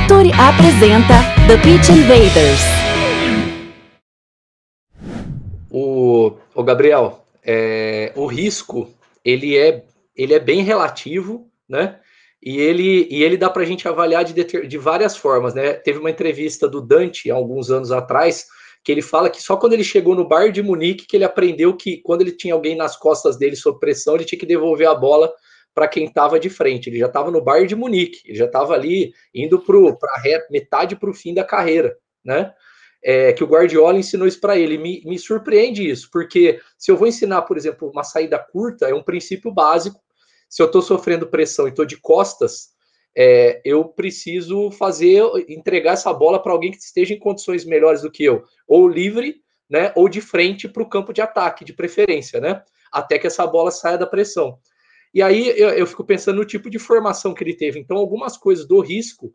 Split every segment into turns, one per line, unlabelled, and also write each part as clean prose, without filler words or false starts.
Futuri apresenta The Pitch Invaders.
O Gabriel, o risco ele é bem relativo, né? E ele dá para a gente avaliar de várias formas, né? Teve uma entrevista do Dante há alguns anos atrás que ele fala que só quando ele chegou no Bayern de Munique que ele aprendeu que quando ele tinha alguém nas costas dele sob pressão, ele tinha que devolver a bola para quem estava de frente. Ele já estava no Bayern de Munique, ele já estava ali indo para metade para o fim da carreira, né? Que o Guardiola ensinou isso para ele. Me surpreende isso, porque se eu vou ensinar, por exemplo, uma saída curta, é um princípio básico. Se eu estou sofrendo pressão e estou de costas, eu preciso entregar essa bola para alguém que esteja em condições melhores do que eu, ou livre, né, ou de frente para o campo de ataque, de preferência, né, até que essa bola saia da pressão. E aí eu fico pensando no tipo de formação que ele teve. Então, algumas coisas do risco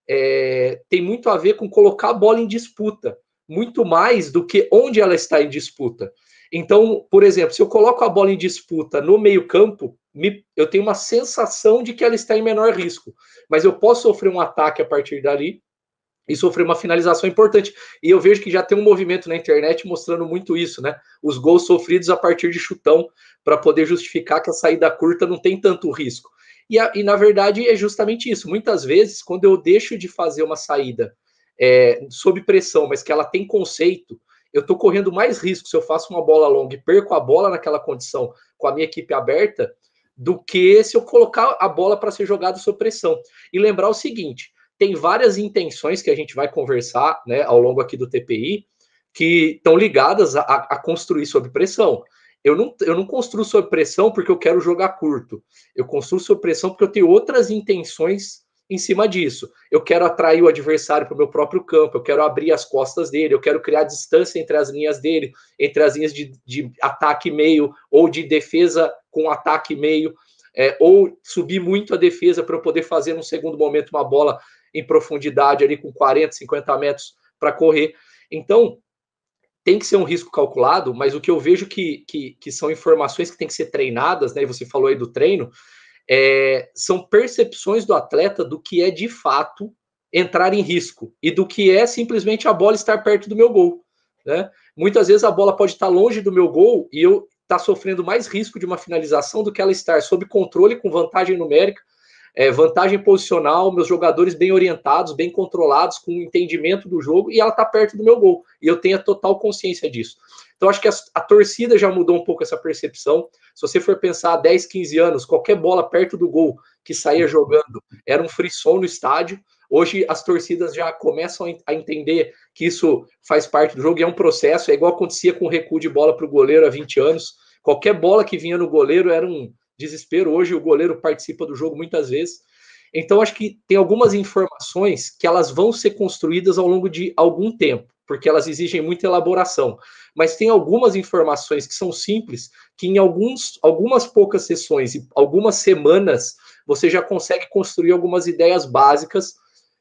tem muito a ver com colocar a bola em disputa, muito mais do que onde ela está em disputa. Então, por exemplo, se eu coloco a bola em disputa no meio-campo, eu tenho uma sensação de que ela está em menor risco, mas eu posso sofrer um ataque a partir dali e sofrer uma finalização importante. E eu vejo que já tem um movimento na internet mostrando muito isso, né? Os gols sofridos a partir de chutão, para poder justificar que a saída curta não tem tanto risco. E na verdade é justamente isso. Muitas vezes, quando eu deixo de fazer uma saída sob pressão, mas que ela tem conceito, eu estou correndo mais risco se eu faço uma bola longa e perco a bola naquela condição com a minha equipe aberta, do que se eu colocar a bola para ser jogada sob pressão. E lembrar o seguinte, tem várias intenções que a gente vai conversar, né, ao longo aqui do TPI, que estão ligadas a construir sob pressão. Eu não construo sob pressão porque eu quero jogar curto. Eu construo sob pressão porque eu tenho outras intenções em cima disso. Eu quero atrair o adversário para o meu próprio campo, eu quero abrir as costas dele, eu quero criar distância entre as linhas dele, entre as linhas de ataque meio ou de defesa com ataque meio, ou subir muito a defesa para eu poder fazer num segundo momento uma bola em profundidade ali com 40, 50 metros para correr. Então, tem que ser um risco calculado, mas o que eu vejo que são informações que têm que ser treinadas, né? E você falou aí do treino, são percepções do atleta do que é de fato entrar em risco e do que é simplesmente a bola estar perto do meu gol, né? Muitas vezes a bola pode estar longe do meu gol e eu estar sofrendo mais risco de uma finalização do que ela estar sob controle, com vantagem numérica, vantagem posicional, meus jogadores bem orientados, bem controlados, com entendimento do jogo, e ela está perto do meu gol. E eu tenho a total consciência disso. Então, acho que a torcida já mudou um pouco essa percepção. Se você for pensar há 10, 15 anos, qualquer bola perto do gol que saía jogando era um frisson no estádio. Hoje, as torcidas já começam a entender que isso faz parte do jogo e é um processo. É igual acontecia com o recuo de bola para o goleiro há 20 anos. Qualquer bola que vinha no goleiro era um desespero. Hoje o goleiro participa do jogo muitas vezes. Então acho que tem algumas informações que elas vão ser construídas ao longo de algum tempo, porque elas exigem muita elaboração. Mas tem algumas informações que são simples, que em algumas poucas sessões e algumas semanas você já consegue construir algumas ideias básicas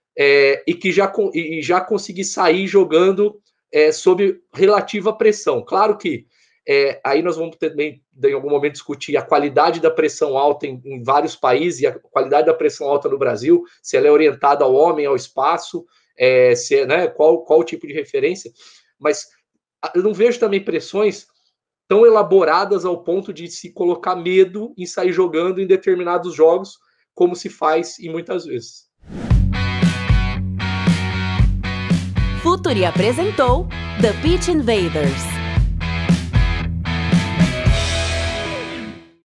e que já conseguir sair jogando sob relativa pressão. Claro que aí nós vamos também, em algum momento, discutir a qualidade da pressão alta em vários países e a qualidade da pressão alta no Brasil, se ela é orientada ao homem, ao espaço, né, qual o tipo de referência. Mas eu não vejo também pressões tão elaboradas ao ponto de se colocar medo em sair jogando em determinados jogos, como se faz e muitas vezes.
Futuri apresentou The Pitch Invaders.